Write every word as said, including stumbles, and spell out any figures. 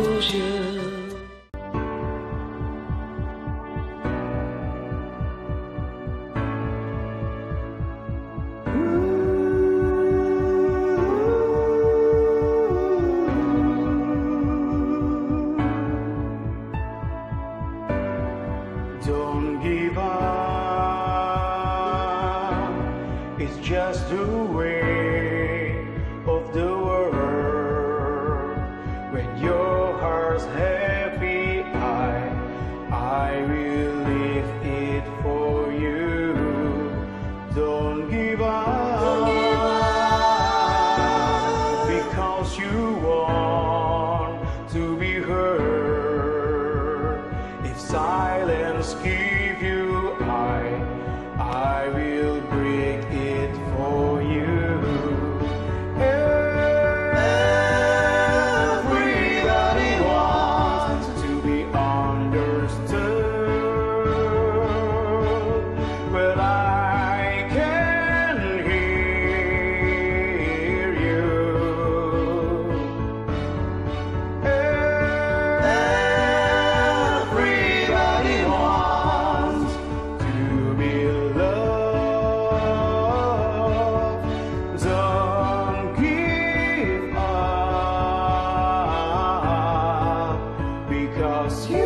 Don't give up, it's just the way of the world. When your heart's happy, I, I will lift it for you. Don't give up, Don't give up. because you want to be heard. If silence give you, I, I will break it for you. Everybody wants to be understood, but I can hear you. Everybody wants to be loved. Don't give up, because you